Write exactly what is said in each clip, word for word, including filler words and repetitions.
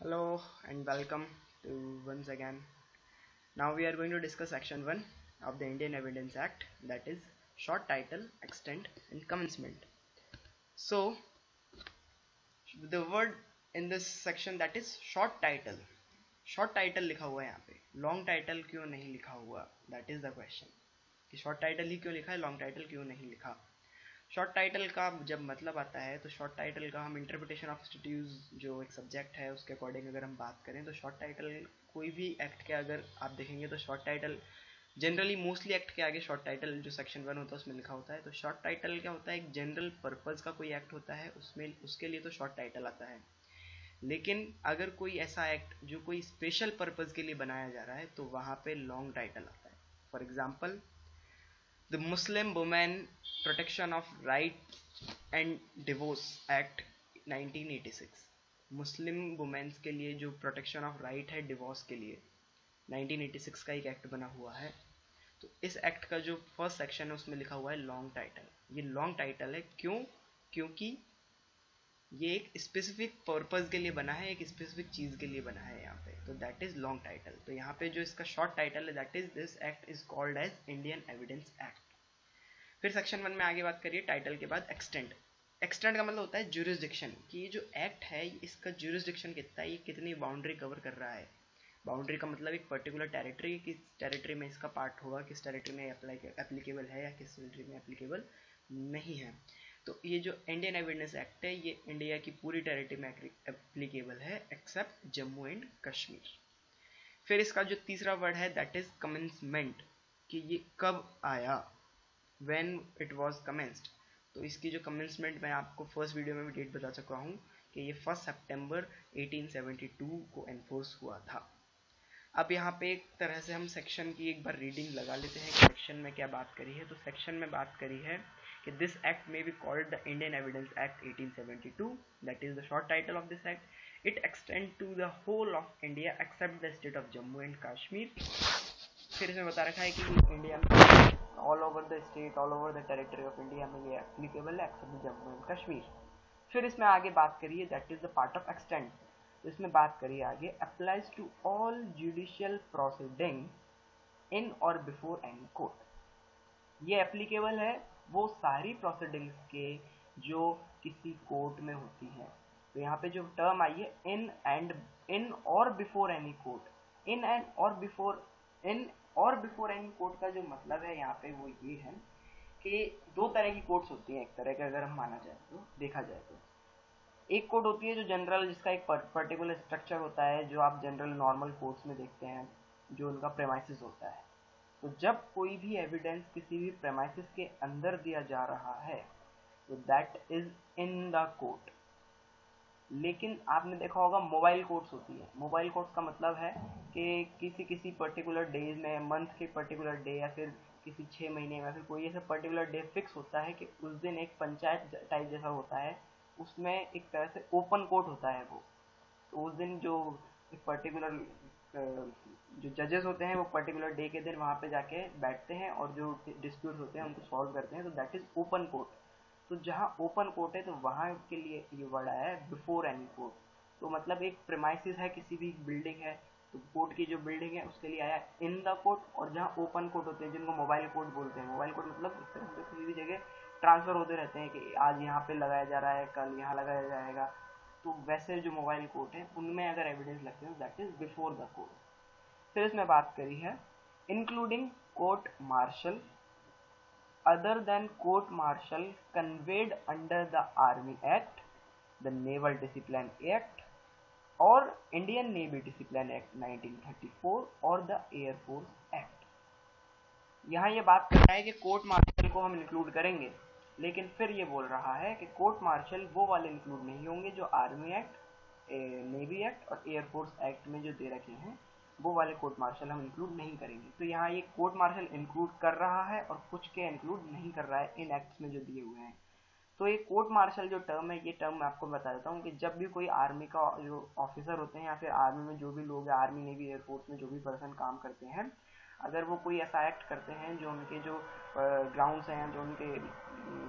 Hello and welcome to once again. Now we are going to discuss section one of the Indian Evidence Act, that is short title, extent and commencement. So the word in this section, that is short title. Short title लिखा हुआ है यहाँ पे, long title क्यों नहीं लिखा हुआ? That is the question. कि short title ही क्यों लिखा है, long title क्यों नहीं लिखा? शॉर्ट टाइटल का जब मतलब आता है तो शॉर्ट टाइटल का हम इंटरप्रिटेशन ऑफ स्टैट्यूज जो एक सब्जेक्ट है उसके अकॉर्डिंग अगर हम बात करें तो शॉर्ट टाइटल कोई भी एक्ट के अगर आप देखेंगे तो short title generally mostly act के आगे शॉर्ट टाइटल जो सेक्शन वन होता है उसमें लिखा होता है। तो शॉर्ट टाइटल क्या होता है, एक जनरल पर्पज़ का कोई एक्ट होता है, उसमें उसके लिए तो शॉर्ट टाइटल आता है। लेकिन अगर कोई ऐसा एक्ट जो कोई स्पेशल पर्पज़ के लिए बनाया जा रहा है तो वहाँ पे लॉन्ग टाइटल आता है। For example The Muslim Women Protection of Right and Divorce Act nineteen eighty six, Muslim women's के लिए जो प्रोटेक्शन ऑफ राइट है डिवोर्स के लिए नाइनटीन एटी सिक्स का एक एक्ट बना हुआ है। तो इस एक्ट का जो फर्स्ट सेक्शन है उसमें लिखा हुआ है लॉन्ग टाइटल। ये लॉन्ग टाइटल है क्यों? क्योंकि ये एक स्पेसिफिक पर्पज़ के लिए बना है, एक स्पेसिफिक चीज़ के लिए बना है यहाँ पे, तो दैट इज़ लॉन्ग टाइटल। तो यहाँ पे जो इसका शॉर्ट टाइटल है that is this act is called as Indian evidence act. फिर सेक्शन वन में आगे बात करिए टाइटल के बाद एक्सटेंट। एक्सटेंट का मतलब होता है ज्यूरिसडिक्शन, कि ये जो एक्ट है इसका ज्यूरिसडिक्शन कितना है, ये कितनी बाउंड्री कवर कर रहा है। बाउंड्री का मतलब एक पर्टिकुलर टेरिटरी, किस टेरिटरी में इसका पार्ट होगा, किस टेरिटरी में अप्लाई एप्लीकेबल है या किस टेरिटरी में एप्लीकेबल नहीं है। तो ये जो इंडियन एविडेंस एक्ट है ये इंडिया की पूरी टेरिटरी में एप्लीकेबल है एक्सेप्ट जम्मू एंड कश्मीर। फिर इसका जो तीसरा वर्ड है दैट इज कमेंसमेंट, कि ये कब आया, when it was commenced। तो इसकी जो कमेंसमेंट मैं आपको फर्स्ट वीडियो में भी डेट बता चुका हूँ कि ये first September eighteen seventy two को एनफोर्स हुआ था। अब यहाँ पे एक तरह से हम सेक्शन की एक बार रीडिंग लगा लेते हैं कि सेक्शन में क्या बात करी है। तो सेक्शन में बात करी है कि दिस एक्ट में be called the Indian evidence act eighteen seventy two, that is the short title of this act. It extend to the whole of India except the state of Jammu and Kashmir. फिर इसमें बता रखा है कि India में all over the state, all over the territory of India में ये applicable है एक्सेप्ट जम्मू एंड कश्मीर। फिर इसमें आगे बात करिए that is the part of extend. तो इसमें बात करिए आगे applies to all judicial proceeding in और बिफोर एनी कोर्ट। ये एप्लीकेबल है वो सारी प्रोसीडिंग्स के जो किसी कोर्ट में होती है। तो यहाँ पे जो टर्म आई है इन एंड इन और before any court, in and or before in और बिफोर एनी कोर्ट का जो मतलब है यहाँ पे वो ये है कि दो तरह की कोर्ट्स होती हैं। एक तरह का अगर हम माना जाए तो देखा जाए तो एक कोर्ट होती है जो जनरल, जिसका एक पर्टिकुलर स्ट्रक्चर होता है जो आप जनरल नॉर्मल कोर्ट्स में देखते हैं, जो उनका प्रेमाइसिस होता है। तो जब कोई भी एविडेंस किसी भी प्रेमाइसिस के अंदर दिया जा रहा है तो that is in the court. लेकिन आपने देखा होगा मोबाइल कोर्ट्स होती है। मोबाइल कोर्ट्स का मतलब है कि किसी किसी पर्टिकुलर डेज में, मंथ के पर्टिकुलर डे या फिर किसी छः महीने में फिर कोई ऐसा पर्टिकुलर डे फिक्स होता है कि उस दिन एक पंचायत टाइप जैसा होता है, उसमें एक तरह से ओपन कोर्ट होता है वो। तो उस दिन जो एक पर्टिकुलर जो जजेस होते हैं वो पर्टिकुलर डे के दिन वहाँ पे जाके बैठते हैं और जो डिस्प्यूट होते हैं उनको सॉल्व करते हैं, तो दैट इज ओपन कोर्ट। तो जहाँ ओपन कोर्ट है तो वहाँ के लिए ये वर्ड आया है बिफोर एनी कोर्ट। तो मतलब एक प्रेमाइसिस है, किसी भी बिल्डिंग है तो कोर्ट की जो बिल्डिंग है उसके लिए आया इन द कोर्ट। और जहाँ ओपन कोर्ट होते हैं जिनको मोबाइल कोर्ट बोलते हैं, मोबाइल कोर्ट मतलब इस तरह से किसी भी जगह ट्रांसफर होते रहते हैं कि आज यहाँ पे लगाया जा रहा है, कल यहाँ लगाया जाएगा। तो वैसे जो मोबाइल कोर्ट है उनमें अगर एविडेंस लगते हैं that is before the court. फिर इसमें बात करी है including court martial other than court martial conveyed under the Army Act, the Naval Discipline Act or Indian Navy Discipline Act nineteen thirty four और the Air Force Act। यहाँ ये बात कर रहा है कि कोर्ट मार्शल को हम इंक्लूड करेंगे, लेकिन फिर ये बोल रहा है कि कोर्ट मार्शल वो वाले इंक्लूड नहीं होंगे जो आर्मी एक्ट, नेवी एक्ट और एयरफोर्स एक्ट में जो दे रखे हैं, वो वाले कोर्ट मार्शल हम इंक्लूड नहीं करेंगे। तो यहाँ ये कोर्ट मार्शल इंक्लूड कर रहा है और कुछ के इंक्लूड नहीं कर रहा है इन एक्ट्स में जो दिए हुए हैं। तो ये कोर्ट मार्शल जो टर्म है, ये टर्म मैं आपको बता देता हूँ कि जब भी कोई आर्मी का जो ऑफिसर होते हैं या फिर आर्मी में जो भी लोग हैं, आर्मी नेवी एयरफोर्स में जो भी पर्सन काम करते हैं, अगर वो कोई ऐसा एक्ट करते हैं जो उनके जो ग्राउंड्स हैं, जो उनके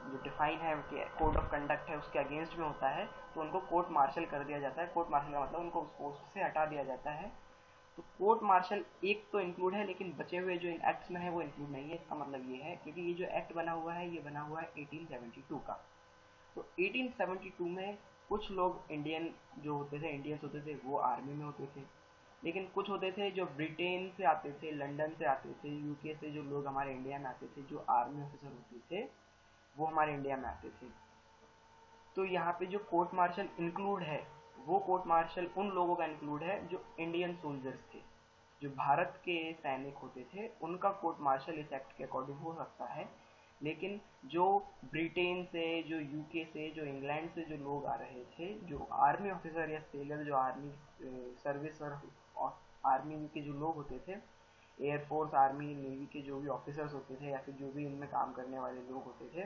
जो डिफाइन है उनके कोड ऑफ कंडक्ट है उसके अगेंस्ट में होता है तो उनको कोर्ट मार्शल कर दिया जाता है। कोर्ट मार्शल का मतलब उनको उस पोस्ट से हटा दिया जाता है। तो कोर्ट मार्शल एक तो इंक्लूड है, लेकिन बचे हुए जो इन एक्ट्स में है वो इंक्लूड नहीं है। इसका मतलब ये है क्योंकि ये जो एक्ट बना हुआ है ये बना हुआ है एटीन सेवेंटी टू का। तो एटीन सेवेंटी टू में कुछ लोग इंडियन जो होते थे इंडियंस होते थे वो आर्मी में होते थे, लेकिन कुछ होते थे जो ब्रिटेन से आते थे, लंदन से आते थे, यूके से जो लोग हमारे इंडिया में आते थे, जो आर्मी ऑफिसर होते थे वो हमारे इंडिया में आते थे। तो यहाँ पे जो कोर्ट मार्शल इंक्लूड है वो कोर्ट मार्शल उन लोगों का इंक्लूड है जो इंडियन सोल्जर्स थे, जो भारत के सैनिक होते थे, उनका कोर्ट मार्शल इस एक्ट के अकॉर्डिंग हो सकता है। लेकिन जो ब्रिटेन से, जो यूके से, जो इंग्लैंड से जो लोग आ रहे थे, जो आर्मी ऑफिसर या सेलर, जो आर्मी सर्विस और आर्मी के जो लोग होते थे, एयरफोर्स, आर्मी, नेवी के जो भी ऑफिसर्स होते थे या फिर जो भी इनमें काम करने वाले लोग होते थे,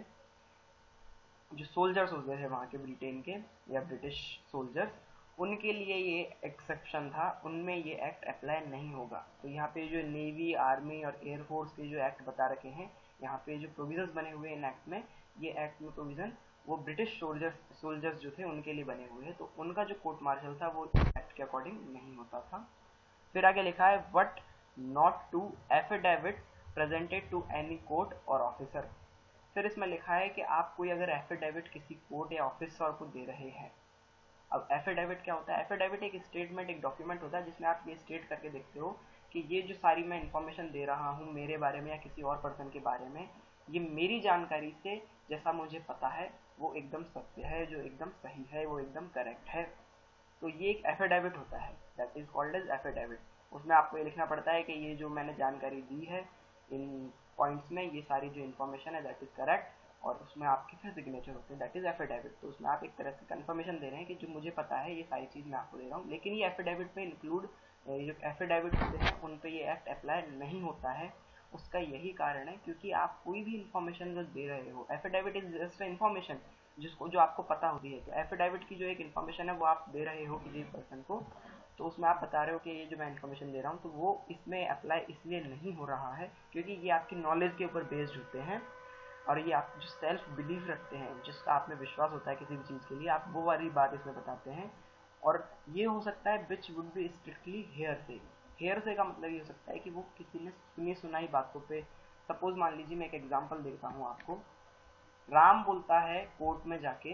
जो सोल्जर्स होते थे वहाँ के ब्रिटेन के या ब्रिटिश सोल्जर्स, उनके लिए ये एक्सेप्शन था, उनमें ये एक्ट अप्लाई नहीं होगा। तो यहाँ पे जो नेवी, आर्मी और एयरफोर्स के जो एक्ट बता रखे हैं, यहाँ पे जो प्रोविजंस बने हुए हैं इन एक्ट में, ये एक्ट में प्रोविजन वो ब्रिटिश सोल्जर्स सोल्जर्स जो थे उनके लिए बने हुए हैं। तो उनका जो कोर्ट मार्शल था वो एक्ट के अकॉर्डिंग नहीं होता था। फिर आगे लिखा है but not to affidavit presented to any court और ऑफिसर। फिर इसमें लिखा है कि आप कोई अगर एफिडेविट किसी कोर्ट या ऑफिसर को दे रहे हैं। अब एफिडेविट क्या होता है? एफिडेविट एक स्टेटमेंट, एक डॉक्यूमेंट होता है जिसमें आप ये स्टेट करके देखते हो कि ये जो सारी मैं इन्फॉर्मेशन दे रहा हूँ मेरे बारे में या किसी और पर्सन के बारे में, ये मेरी जानकारी से जैसा मुझे पता है वो एकदम सत्य है, जो एकदम सही है, वो एकदम करेक्ट है। तो ये एक एफिडेविट होता है, that is called as affidavit. उसमें आपको ये लिखना पड़ता है कि ये जो मैंने जानकारी दी है इन पॉइंट्स में, ये सारी जो इन्फॉर्मेशन है दैट इज करेक्ट, और उसमें आपके फिर सिग्नेचर होते हैं, दैट इज एफिडेविट। तो उसमें आप एक तरह से कंफर्मेशन दे रहे हैं कि जो मुझे पता है ये सारी चीज़ मैं आपको दे रहा हूँ। लेकिन ये एफिडेविट में इंक्लूड, जो एफिडेविट होते हैं उन पर ये एक्ट अप्लाई नहीं होता है। उसका यही कारण है क्योंकि आप कोई भी इन्फॉर्मेशन जो दे रहे हो, एफिडेविट इज जस्ट इन्फॉर्मेशन जिसको जो आपको पता होती है। तो एफिडेविट की जो एक इन्फॉर्मेशन है वो आप दे रहे हो किसी पर्सन को, तो उसमें आप बता रहे हो कि ये जो मैं इन्फॉर्मेशन दे रहा हूँ तो वो इसमें अप्लाई इसलिए नहीं हो रहा है क्योंकि ये आपकी नॉलेज के ऊपर बेस्ड होते हैं, और ये आप जो सेल्फ बिलीव रखते हैं, जिसका आप में विश्वास होता है किसी भी चीज़ के लिए, आप वो वाली बात इसमें बताते हैं। और ये हो सकता है which would be strictly hearsay. Hearsay का मतलब ये हो सकता है कि वो किसी ने सुनी सुनाई बातों पे, सपोज मान लीजिए मैं एक एग्जांपल देता हूँ आपको। राम बोलता है कोर्ट में जाके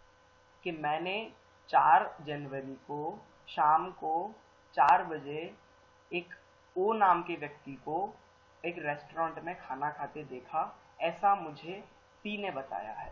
कि मैंने चार जनवरी को शाम को चार बजे एक ओ नाम के व्यक्ति को एक रेस्टोरेंट में खाना खाते देखा, ऐसा मुझे सी ने बताया है।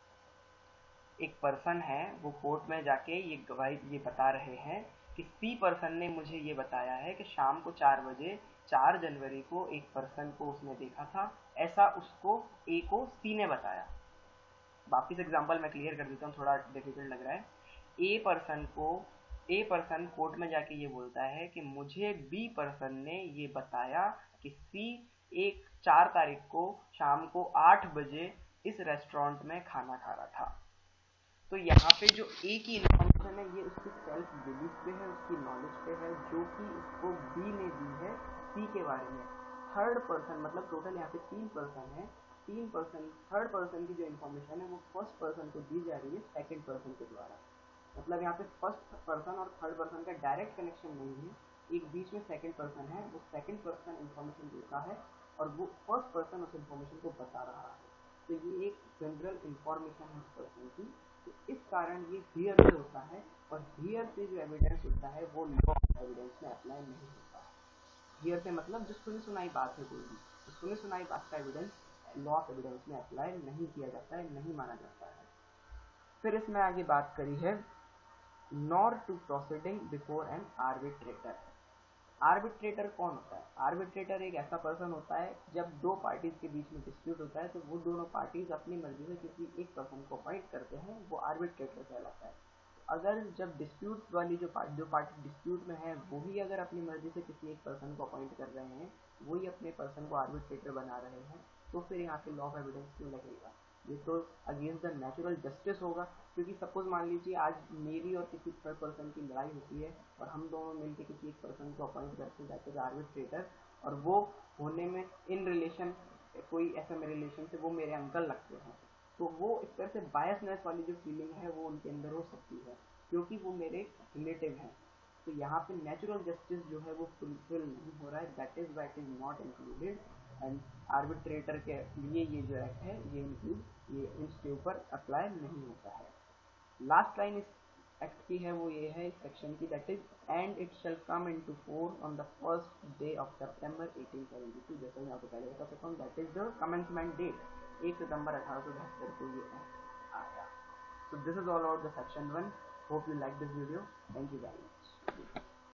एक पर्सन है वो कोर्ट में जाके ये गवाही ये बता रहे हैं कि सी पर्सन ने मुझे ये बताया है कि शाम को चार बजे चार जनवरी को एक पर्सन को उसने देखा था, ऐसा उसको ए को सी ने बताया। वापिस एग्जांपल मैं क्लियर कर देता हूँ, थोड़ा डिफिकल्ट लग रहा है। ए पर्सन को ए पर्सन कोर्ट में जाके ये बोलता है कि मुझे बी पर्सन ने ये बताया कि सी एक चार तारीख को शाम को आठ बजे इस रेस्टोरेंट में खाना खा रहा था। तो यहाँ पे जो ए की इन्फॉर्मेशन है ये उसकी सेल्फ बिलीफ पे है, उसकी नॉलेज पे है, जो कि उसको बी ने दी है सी के बारे में। थर्ड पर्सन मतलब टोटल यहाँ पे तीन पर्सन है, तीन पर्सन थर्ड पर्सन की जो इन्फॉर्मेशन है वो फर्स्ट पर्सन को दी जा रही है सेकंड पर्सन के द्वारा। मतलब यहाँ पे फर्स्ट पर्सन और थर्ड पर्सन का डायरेक्ट कनेक्शन नहीं है, एक बीच में सेकंड पर्सन है, वो सेकंड पर्सन इन्फॉर्मेशन देता है और वो फर्स्ट पर्सन उस इन्फॉर्मेशन को बता रहा है। तो ये एक जनरल इन्फॉर्मेशन है उस पर्सन की। तो इस कारण ये हियर से होता है, और हियर से जो एविडेंस होता है वो लॉ ऑफ एविडेंस में अप्लाई नहीं होता है। हियर से मतलब जो सुनी सुनाई बात है कोई भी, तो सुनी सुनाई बात का एविडेंस लॉ ऑफ एविडेंस में अप्लाई नहीं किया जाता है, नहीं माना जाता है। फिर इसमें आगे बात करी है nor to proceeding before an arbitrator. Arbitrator कौन होता है? आर्बिट्रेटर एक ऐसा पर्सन होता है जब दो पार्टीज के बीच में डिस्प्यूट होता है तो वो दोनों पार्टीज अपनी मर्जी से किसी एक पर्सन को अपॉइंट करते हैं, वो आर्बिट्रेटर कहलाता है। अगर जब डिस्प्यूट वाली जो पार्टी जो पार्टी डिस्प्यूट में है वो ही अगर अपनी मर्जी से किसी एक पर्सन को अपॉइंट कर रहे हैं, वही अपने पर्सन को आर्बिट्रेटर बना रहे हैं, तो फिर यहाँ पे लॉ ऑफ एविडेंस क्यों लगेगा? ये तो अगेंस्ट द नेचुरल जस्टिस होगा। क्योंकि सपोज मान लीजिए आज मेरी और किसी थर्ड पर्सन की लड़ाई होती है और हम दोनों मिलकर किसी एक पर्सन को अपॉइंट करते हैं दैट इज आर्बिट्रेटर, और वो होने में इन रिलेशन कोई ऐसा मेरे रिलेशन से वो मेरे अंकल लगते हैं, तो वो एक तरह से बायसनेस वाली जो फीलिंग है वो उनके अंदर हो सकती है, क्योंकि वो मेरे रिलेटिव हैं। तो यहाँ पे नेचुरल जस्टिस जो है वो फुलफिल नहीं हो रहा है, that is why it is not included, and arbitrator के लिए ये जो एक्ट है ये इंक्लूड ये इसके ऊपर अप्लाई नहीं होता है। लास्ट लाइन इस एक्ट की है वो ये है इस सेक्शन की, that is and it shall come into force on the first day of September eighteen seventy two. जैसे मैं आपको पहले बता सकता हूँ, that is the commencement date, एक सितंबर अठारह सौ बहत्तर को ये एक्ट आया। So this is all about the section one. Hope you like this video. Thank you very much.